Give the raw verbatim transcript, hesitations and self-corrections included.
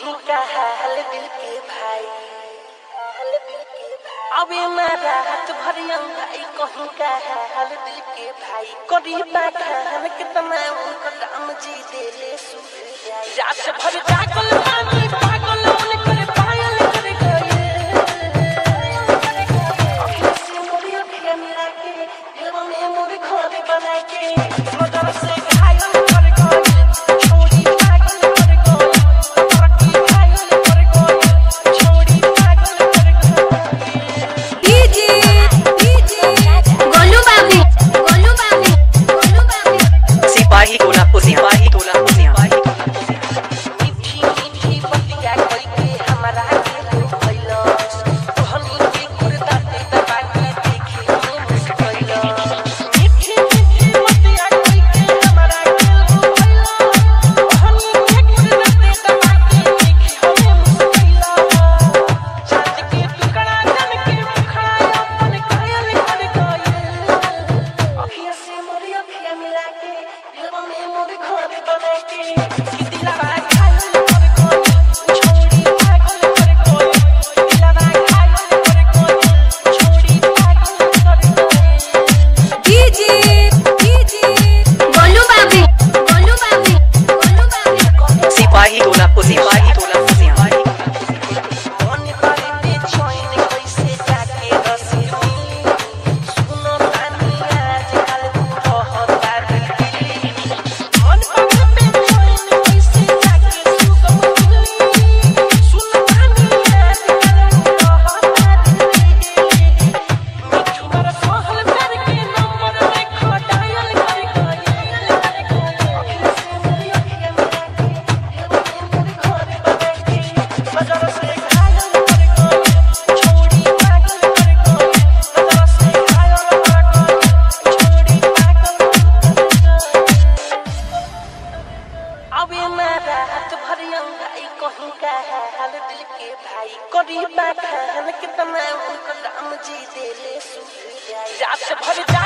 कहीं का हाल दिल के भाई, अबे मारा हाथ भरिया भाई कहीं का हाल दिल के भाई। करीबा खान कितना उनको दाम जी देले सुध जात भर जागल पानी पागल उनकर पायल कर गए। से मोरी अखियां मिला के दिल में मोरी खोद बना के मगर से घायल कर गए। छोड़ी पागल कर गए, तरक्की घायल कर गए, छोड़ी पागल कर गए। डीजे डीजे गोलू बाबू गोलू बाबू गोलू बाबू सिपाही टोला सिपाही टोला सिपाही मीठी मीठी बतिया करके हमारा दिल भइलस। तोहनी के कुर्ता ते दबा के देखे में मुस्कइलस। मीठी मीठी बतिया करके हमारा दिल भइलस। तोहनी के कुर्ता ते दबा के देखे में मुस्कइलस। चांद के टुकड़ा जन के मुखड़ा अपन कायल कर गए। अखियां से मोरी अखियां मिला के दिल में मोरी खोद बना के दिलवा घायल कर गए। छोड़ी पागल कर गए, दिलवा घायल कर गए, छोड़ी पागल कर गए। डीजे डीजे गोलू बाबू गोलू बाबू गोलू बाबू सिपाही टोला सिपाही टोला सिपाही मन करे बेचैन कैसे जाके रसिनी। सुनो तानी आज काल तू रहता दिल्ली। मन करे बेचैन कैसे जाके सुगम दिल्ली। सुनो तानी आज काल तू रहता दिल्ली। मिठू मर सोहल कर के नंबर देखो डायल कर गए। अखियां से मोरी अखियां मिला के दिल में मोरी खोद बना के मगर से घायल कर गए। छोड़ी पागल कर गए, मगर से घायल कर गए, छोड़ी पागल कर गए। अबे मारा हाथ भरिया भाई कहीं का हाल दिल के भाई। करीबा खान कितना उनको दाम जी देले सुध जात भर